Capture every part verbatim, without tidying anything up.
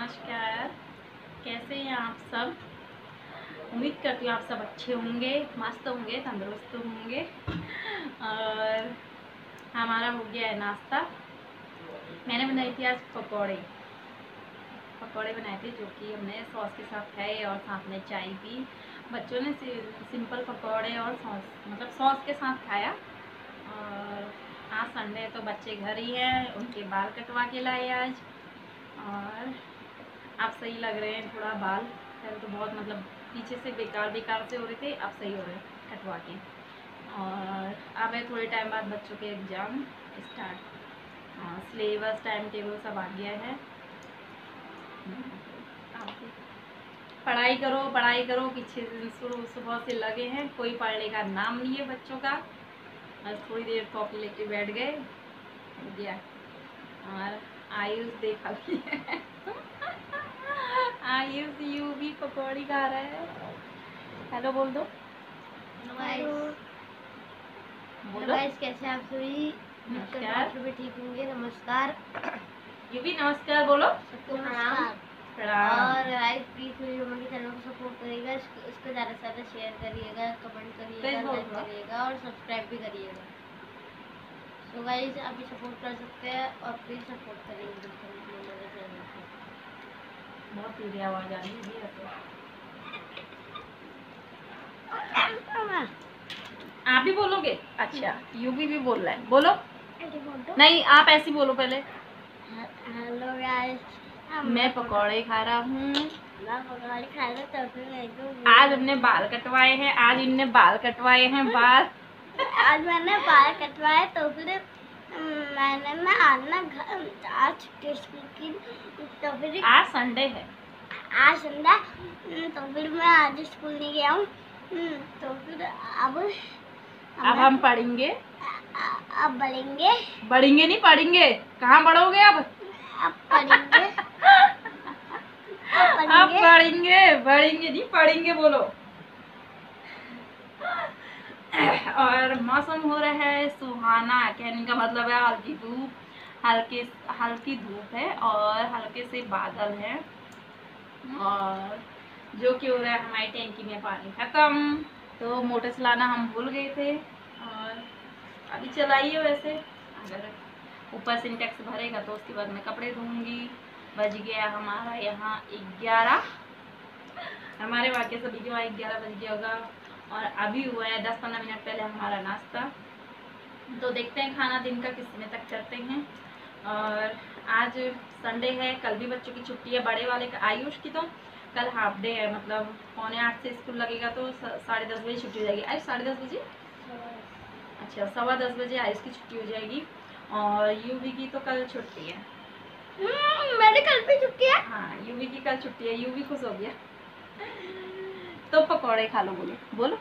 नमस्कार, कैसे हैं आप सब। उम्मीद करती हूँ आप सब अच्छे होंगे, मस्त होंगे, तंदुरुस्त होंगे। और हमारा हो गया है नाश्ता। मैंने बनाई थी आज पकौड़े पकौड़े बनाए थे, जो कि हमने सॉस के साथ खाए और साथ में चाय पी। बच्चों ने सिंपल पकौड़े और सॉस मतलब सॉस के साथ खाया। और आज संडे है तो बच्चे घर ही हैं, उनके बाल कटवा के लाए आज। और आप सही लग रहे हैं थोड़ा बाल, पहले तो बहुत मतलब पीछे से बेकार बेकार से हो रहे थे, अब सही हो रहे हैं कटवा के। और अब है थोड़े टाइम बाद बच्चों के exam start. Syllabus time table सब आ गया है। पढ़ाई करो पढ़ाई करो, पीछे दिन शुरू सुबह से लगे हैं, कोई पढ़ने का नाम नहीं है बच्चों का। बस थोड़ी देर कॉपी लेके बैठ गए, हो गया। और आयुष देखा भी है आयुष यू भी पकौड़ी खा रहा है। हेलो बोल दो। बोलो कैसे आप सभी। नमस्कार भी ठीक होंगे। नमस्कार यू भी नमस्कार बोलो। सबको प्रणाम। प्रणाम। और गाइस प्लीज मेरी मम्मी के चैनल को सपोर्ट करिएगा, इसको ज़्यादा से ज़्यादा शेयर करिएगा, कमेंट करिएगा, लाइक करिएगा और सब्सक्राइब भी करिएगा। तो गाइस आप भी सपोर्ट कर सकते हैं और प्लीज सपोर्ट करिएगा मेरे चैनल को। बहुत तेज आवाज आ रही है। आप भी बोलोगे? अच्छा यू भी भी बोल रहा है, बोलो। नहीं आप ऐसे बोलो पहले। हेलो गाइस, मैं पकौड़े खा रहा हूँ। मैं पकौड़े खा रहा तो फिर आज हमने बाल कटवाए हैं, आज इनने बाल कटवाए हैं बाल आज मैंने बाल कटवाए तो फिर मैंने मैं आज ना आज स्कूल की तो फिर आज संडे है, आज संडे तो फिर मैं आज स्कूल नहीं गया हूँ। तो फिर अब अब हम पढ़ेंगे। अब बढ़ेंगे बढ़ेंगे नहीं पढ़ेंगे। कहाँ बढ़ोगे अब? अब पढ़ेंगे अब पढ़ेंगे बढ़ेंगे नहीं पढ़ेंगे बोलो। और मौसम हो रहा है सुहाना, कहने का मतलब है हल्की धूप, हल्के हल्की धूप है और हल्के से बादल है। और जो कि हो रहा है हमारी टैंकी में पानी खत्म, तो मोटर चलाना हम भूल गए थे और अभी चलाइए। वैसे अगर ऊपर सिंटेक्स भरेगा तो उसके बाद मैं कपड़े धोऊंगी। बज गया हमारा यहाँ ग्यारह, हमारे वाक्य सभी के वहाँ ग्यारह बज गया होगा। और अभी हुआ है दस पंद्रह मिनट पहले हमारा नाश्ता। तो देखते हैं खाना दिन का कितने तक करते हैं। और आज संडे है, कल भी बच्चों की छुट्टी है, बड़े वाले का आयुष की तो कल हाफ डे है, मतलब पौने आठ से स्कूल लगेगा तो साढ़े दस बजे छुट्टी हो जाएगी। आज साढ़े दस बजे अच्छा सवा दस बजे आयुष की छुट्टी हो जाएगी। और यूवी की तो कल छुट्टी है। मेरे कल भी छुट्टी है। हाँ यूवी की कल छुट्टी है, यूवी खुश हो गया। तो पकौड़े खा लो, बोलो बोलो।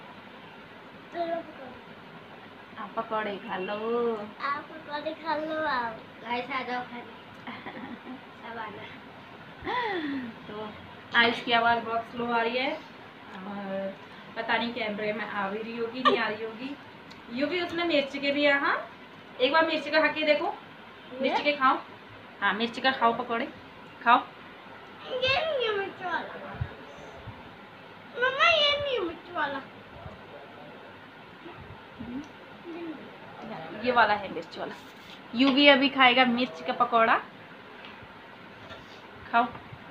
आप पकौड़े खा लो, आप पकौड़े खा लो। आप गाइस आ जाओ खाने सब आ जाओ। तो आयुष की आवाज़ बहुत स्लो आ रही है और पता नहीं कैमरे में आ भी रही होगी नहीं आ रही होगी। यू भी उसने मिर्च के भी यहाँ एक बार मिर्च का खा के देखो, मिर्च के खाओ। हाँ मिर्च का खाओ, पकौड़े खाओ। ये नहीं है मिर्च वाला मम्मा, ये नहीं है मिर्च वाला, ये वाला है मिर्च वाला। यू भी अभी खाएगा मिर्च का पकौड़ा, खाओ।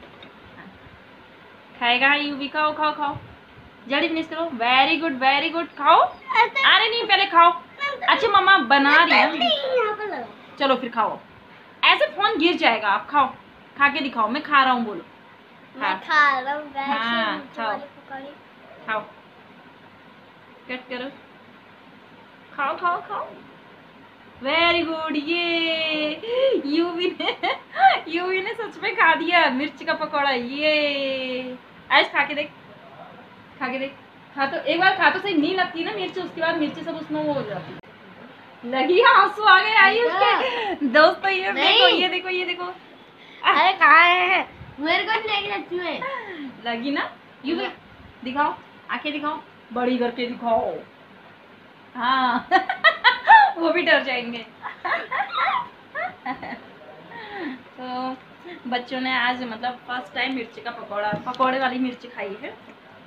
खाएगा यू भी, खाओ खाओ खाओ, जल्दी फिनिश करो। वेरी गुड वेरी गुड, खाओ। अरे नहीं पहले खाओ। अच्छा मम्मा बना रही है, चलो फिर खाओ। ऐसे फोन गिर जाएगा, आप खाओ, खा के दिखाओ। मैं खा रहा हूँ बोलो। मैं खा रहा हूँ। हाँ खाओ खाओ, कट करो, खाओ खाओ खाओ। Very good. ये यूवी ने यूवी ने सच में खा दिया मिर्च का पकौड़ा। ये ऐसे खा के देख, खा के देख, खा तो एक बार खा तो सही। नहीं लगती ना मिर्च, उसके बाद मिर्च सब उसमें वो हो जाती है। लगी आंसू आ गए आयुष के दोस्तों। ये देखो ये देखो ये देखो। अरे कहाँ है? मेरे को नहीं लगती है। लगी ना? यू भी दिखाओ, आंखें दिखाओ, बड़ी करके दिखाओ। हाँ वो भी डर जाएंगे। तो बच्चों ने आज मतलब फर्स्ट टाइम मिर्ची का पकौड़ा पकौड़े वाली मिर्ची खाई है।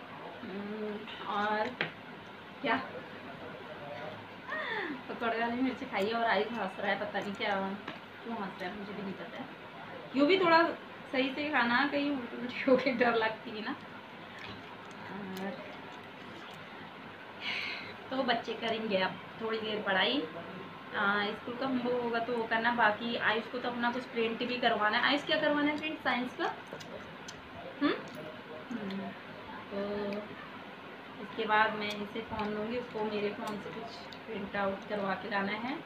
और क्या पकौड़े वाली मिर्ची खाई है। और आई हंस रहा है, पता नहीं क्या क्यों हंस रहा है, मुझे भी नहीं पता है। यूँ भी थोड़ा सही से खाना, कहीं उल्टी उल्टी हो के डर लगती है ना। और तो बच्चे करेंगे अब थोड़ी देर पढ़ाई, स्कूल का होमवर्क होगा तो वो करना। बाकी आयुष को तो अपना कुछ प्रिंट भी करवाना है। आयुष क्या करवाना है प्रिंट? साइंस का। हम्म तो इसके बाद मैं इसे फ़ोन लूँगी, उसको मेरे फ़ोन से कुछ प्रिंट आउट करवा के लाना है।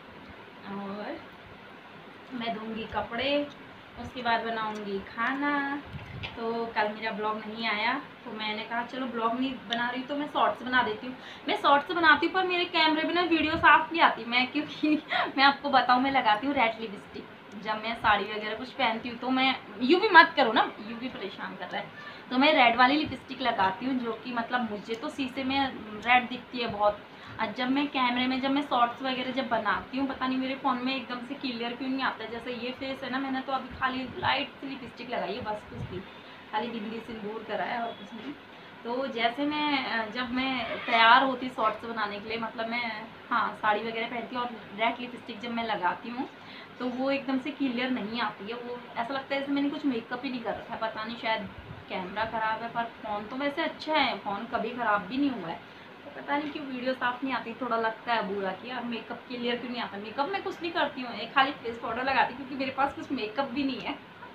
और मैं धूँगी कपड़े, उसके बाद बनाऊँगी खाना। तो कल मेरा ब्लॉग नहीं आया तो मैंने कहा चलो ब्लॉग नहीं बना रही तो मैं शॉर्ट्स बना देती हूँ। मैं शॉर्ट्स बनाती हूँ पर मेरे कैमरे में ना वीडियो साफ नहीं आती। मैं क्योंकि मैं आपको बताऊँ, मैं लगाती हूँ रेड लिपस्टिक जब मैं साड़ी वगैरह कुछ पहनती हूँ। तो मैं यूँ भी मत करो ना, यूँ भी परेशान कर रहा है। तो मैं रेड वाली लिपस्टिक लगाती हूँ जो कि मतलब मुझे तो शीशे में रेड दिखती है बहुत। और जब मैं कैमरे में जब मैं शॉर्ट्स वगैरह जब बनाती हूँ, पता नहीं मेरे फ़ोन में एकदम से क्लियर क्यों नहीं आता है। जैसे ये फेस है ना, मैंने तो अभी खाली लाइट सी लिपस्टिक लगाई है, बस कुछ नहीं, खाली बिंदी सिंदूर कराया और कुछ नहीं। तो जैसे मैं जब मैं तैयार होती शॉर्ट्स बनाने के लिए, मतलब मैं हाँ साड़ी वगैरह पहनती हूँ और रेड लिपस्टिक जब मैं लगाती हूँ तो वो एकदम से क्लियर नहीं आती है। वो ऐसा लगता है जैसे मैंने कुछ मेकअप ही नहीं कर रखा है। पता नहीं, शायद कैमरा ख़राब है, पर फ़ोन तो वैसे अच्छा है, फ़ोन कभी ख़राब भी नहीं हुआ है। तो पता नहीं क्यों वीडियो साफ़ नहीं आती, थोड़ा लगता है बुरा कि यार मेकअप क्लियर क्यों नहीं आता। मेकअप मैं कुछ नहीं करती हूँ, एक खाली फेस पाउडर लगाती हूँ क्योंकि मेरे पास कुछ मेकअप भी नहीं है।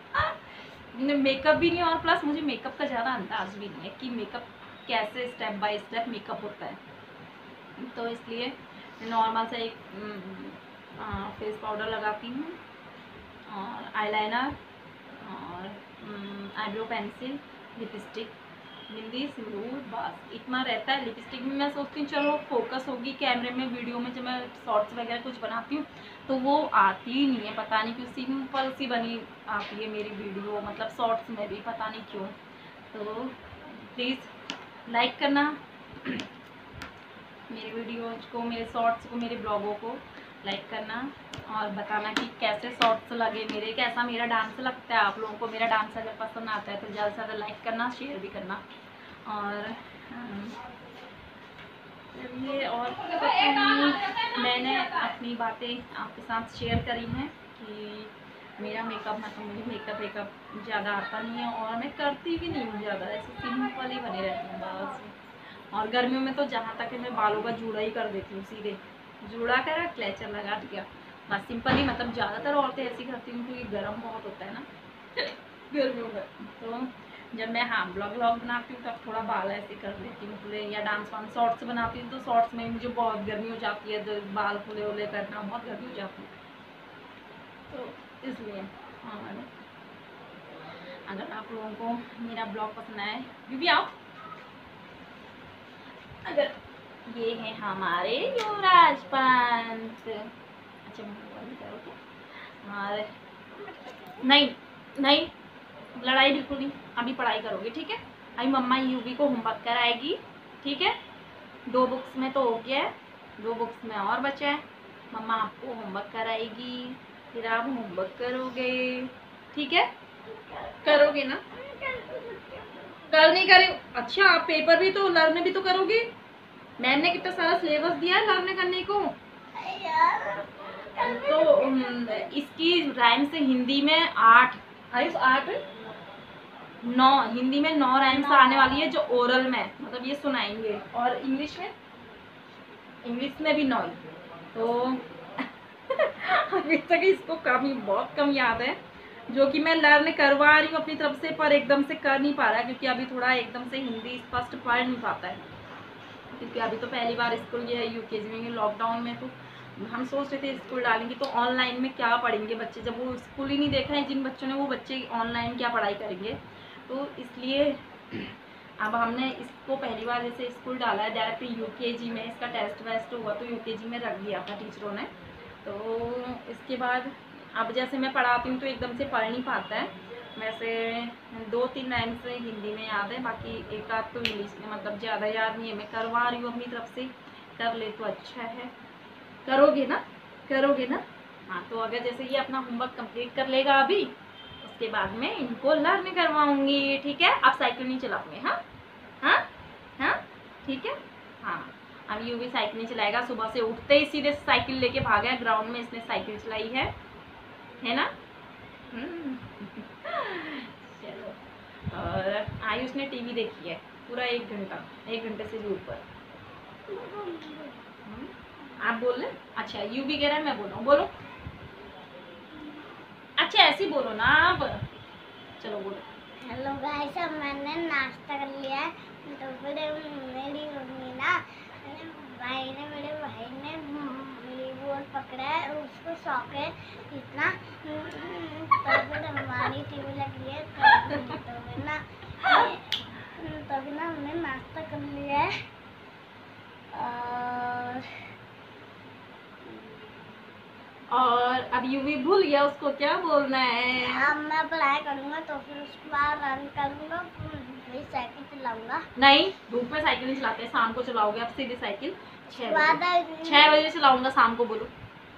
मेकअप भी नहीं, और प्लस मुझे मेकअप का ज़्यादा अंदाज भी नहीं है कि मेकअप कैसे स्टेप बाय स्टेप मेकअप होता है। तो इसलिए नॉर्मल सा एक फेस पाउडर लगाती हूँ और आईलाइनर और eyebrow pencil, lipstick, bindi, sindoor, बस इतना रहता है। लिपस्टिक में मैं सोचती हूँ चलो फोकस होगी कैमरे में, वीडियो में जब मैं शॉर्ट्स वगैरह कुछ बनाती हूँ तो वो आती ही नहीं है। पता नहीं क्यों, सिंपल सी बनी आती है मेरी वीडियो, मतलब शॉर्ट्स में भी पता नहीं क्यों। तो प्लीज़ लाइक करना मेरे वीडियोज को, मेरे शॉर्ट्स को, मेरे ब्लॉगों को लाइक करना और बताना कि कैसे शॉर्ट्स लगे मेरे, कैसा मेरा डांस लगता है आप लोगों को। मेरा डांस अगर पसंद आता है तो ज़्यादा से ज़्यादा लाइक करना, शेयर भी करना। और चलिए, और मैंने अपनी बातें आपके साथ शेयर करी हैं कि मेरा मेकअप, मतलब मुझे मेकअप वेकअप ज़्यादा आता नहीं है और मैं करती भी नहीं हूँ ज़्यादा, ऐसे सिंपल ही बने रहती हूँ बस। और गर्मियों में तो जहाँ तक है मैं बालों का जूड़ा ही कर देती हूँ, सीधे जूड़ा करा, क्लेचर लगा दिया, बस सिंपल ही। मतलब ज़्यादातर औरतें ऐसी करती हूँ क्योंकि गर्म बहुत होता है ना गर्मियों में। तो जब मैं हाँ ब्लॉग व्लॉग बनाती हूँ तब थोड़ा बाल ऐसे कर देती हूँ खुले, या डांस वांस शॉर्ट्स बनाती हूँ तो शॉर्ट्स में मुझे बहुत गर्मी हो जाती है, तो बाल खुले उले करना बहुत गर्मी हो जाती है, तो इसलिए। और अगर आप लोगों को मेरा ब्लॉग पसंद आए, भी आओ, अगर ये है हमारे युवराज पंत। अच्छा और नहीं नहीं लड़ाई बिल्कुल नहीं, अभी पढ़ाई करोगे ठीक है। अभी मम्मा यूवी को होमवर्क कराएगी ठीक है। दो बुक्स में तो हो गया है, दो बुक्स में और बचा है। मम्मा आपको होमवर्क कराएगी, फिर आप होमवर्क करोगे ठीक है। करोगे ना? कल नहीं करे? अच्छा आप पेपर भी तो लर्न भी तो करोगे। मैम ने कितना सारा सिलेबस दिया है लर्न करने को। तो इसकी राइम से हिंदी में आठ आठ नौ, हिंदी में नौ राइम्स आने वाली है जो ओरल में, मतलब ये सुनाएंगे। और इंग्लिश में इंग्लिश में भी नौ। तो अभी तक इसको कम, बहुत कम याद है, जो कि मैं लर्न करवा रही हूँ अपनी तरफ से, पर एकदम से कर नहीं पा रहा है क्योंकि अभी थोड़ा एकदम से हिंदी स्पष्ट पढ़ नहीं पाता है, क्योंकि अभी तो पहली बार स्कूल गया है यूकेजी में। लॉकडाउन में तो हम सोच रहे थे स्कूल डालेंगे तो ऑनलाइन में क्या पढ़ेंगे बच्चे, जब वो स्कूल ही नहीं देखा है जिन बच्चों ने, वो बच्चे ऑनलाइन क्या पढ़ाई करेंगे। तो इसलिए अब हमने इसको पहली बार जैसे स्कूल डाला है डायरेक्ट यूकेजी में, इसका टेस्ट वेस्ट हुआ तो यूकेजी में रख दिया था टीचरों ने। तो इसके बाद अब जैसे मैं पढ़ाती हूँ तो एकदम से पढ़ नहीं पाता है। वैसे दो तीन लाइन से हिंदी में याद है, बाकी एक आध तो इंग्लिश में, मतलब ज़्यादा याद नहीं है। मैं करवा रही हूँ अपनी तरफ से, कर ले तो अच्छा है। करोगे ना? करोगे ना? हाँ, तो अगर जैसे ये अपना होमवर्क कंप्लीट कर लेगा अभी, इसके बाद में इनको लर्न करवाऊंगी, ठीक है। अब साइकिल नहीं चलाऊंगी, हाँ हाँ हाँ ठीक है। हाँ, अब यूवी साइकिल नहीं चलाएगा। सुबह से उठते ही सीधे साइकिल लेके भागा है ग्राउंड में, इसने साइकिल चलाई है है ना। चलो, और आयुष ने टीवी देखी है पूरा एक घंटा, एक घंटे से भी ऊपर। आप बोल रहे? अच्छा, यूवी कह रहा है मैं बोल रहा हूँ, बोलो। अच्छा ऐसे ही बोलो ना आप, चलो बोलो। हेलो गाइस, अब मैंने नाश्ता कर लिया है। तो फिर मेरी मम्मी ना, मेरे भाई ने मेरे भाई ने मेरी बोल पकड़ा है, उसको शौक है इतना। तो फिर हमारी टीवी लगी है, तो फिर ना तो फिर ना हमने नाश्ता कर लिया है। और और अब यूवी भूल गया उसको क्या बोलना है। अब मैं पढ़ाई करूँगा तो फिर उसके बाद रन करूँगा, फिर साइकिल चलाऊँगा। नहीं, धूप में साइकिल नहीं चलाते, शाम को चलाओगे अब सीधे साइकिल। छह बजे छह बजे चलाऊंगा शाम को, बोलो।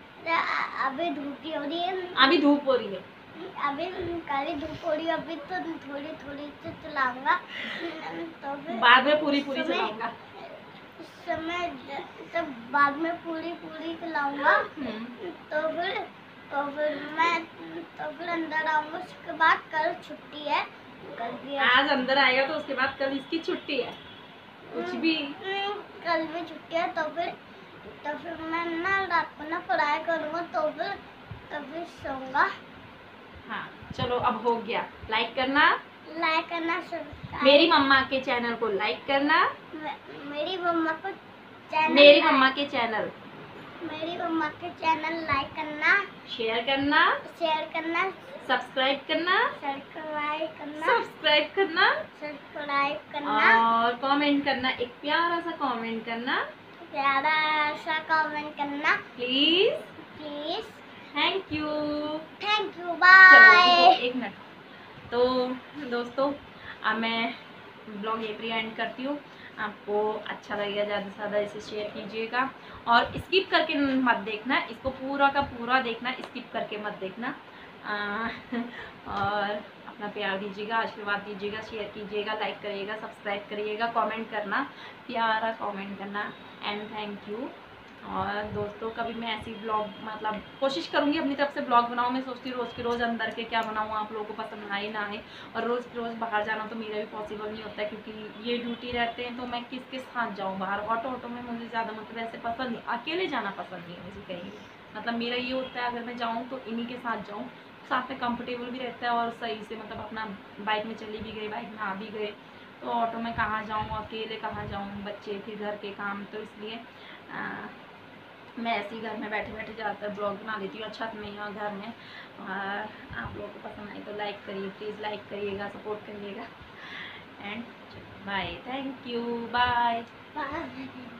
अभी धूप हो रही है, अभी धूप हो रही है, अभी काली धूप हो रही है, अभी तो थोड़ी थोड़ी से चलाऊंगा। तो फिर बाद में पूरी पूरी चलाऊंगा। उस समय जब बाद में पूरी पूरी चलाऊंगा तो फिर तो फिर मैं तो फिर अंदर आऊंगा। उसके बाद कल छुट्टी है, कल भी आज अंदर आएगा तो उसके बाद कल इसकी छुट्टी है, कुछ भी। कल भी छुट्टी है, तो फिर तो फिर मैं ना रात को ना पढ़ाई करूँगा, तो फिर तो फिर सोऊंगा। हाँ चलो, अब हो गया। लाइक करना, लाइक करना, सब्सक्राइब। मेरी मम्मा के चैनल को लाइक करना, मेरी मम्मा को चैनल मेरी मम्मा के चैनल मेरी मम्मा के चैनल लाइक करना, शेयर करना, शेयर करना, सब्सक्राइब करना, सब्सक्राइब करना, सब्सक्राइब करना, सब्सक्राइब करना, और कमेंट करना, एक प्यारा सा कमेंट करना, प्यारा सा कमेंट करना please please. Thank you thank you, bye. एक मिनट। तो दोस्तों, अब मैं ब्लॉग यहीं पर एंड करती हूँ। आपको अच्छा लगेगा ज़्यादा से ज़्यादा इसे शेयर कीजिएगा, और स्किप करके मत देखना, इसको पूरा का पूरा देखना, स्किप करके मत देखना। आ, और अपना प्यार दीजिएगा, आशीर्वाद दीजिएगा, शेयर कीजिएगा, लाइक करिएगा, सब्सक्राइब करिएगा, कमेंट करना, प्यारा कमेंट करना, एंड थैंक यू। और दोस्तों, कभी मैं ऐसी ब्लॉग मतलब कोशिश करूँगी अपनी तरफ से ब्लॉग बनाऊँ। मैं सोचती हूँ रोज़ के रोज़ अंदर के क्या बनाऊँ, आप लोगों को पसंद आए ना आए। और रोज़ के रोज़ बाहर जाना तो मेरा भी पॉसिबल नहीं होता है, क्योंकि ये ड्यूटी रहते हैं, तो मैं किस किस साथ जाऊँ बाहर। ऑटो ऑटो में मुझे ज़्यादा मतलब ऐसे पसंद नहीं, अकेले जाना पसंद नहीं है मुझे कहीं। मतलब मेरा ये होता है, अगर मैं जाऊँ तो इन्हीं के साथ जाऊँ, साथ में कंफर्टेबल भी रहता है, और सही से मतलब अपना बाइक में चली भी गई, बाइक में आ भी गए। तो ऑटो में कहाँ जाऊँ, अकेले कहाँ जाऊँ, बच्चे फिर घर के काम, तो इसलिए मैं ऐसे ही घर में बैठे बैठे ज़्यादातर ब्लॉग बना लेती हूँ, अच्छा में या घर में। और आप लोगों को पसंद आए तो लाइक करिए, प्लीज़ लाइक करिएगा, सपोर्ट करिएगा, and bye, thank you, bye.